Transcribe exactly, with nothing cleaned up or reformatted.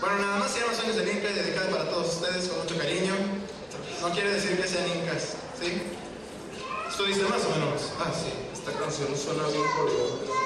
Bueno, nada más se llama Sueños del Inca y dedicada para todos ustedes con mucho cariño. No quiere decir que sean incas, ¿sí? ¿Esto dice más o menos? Ah, sí. Esta canción suena bien por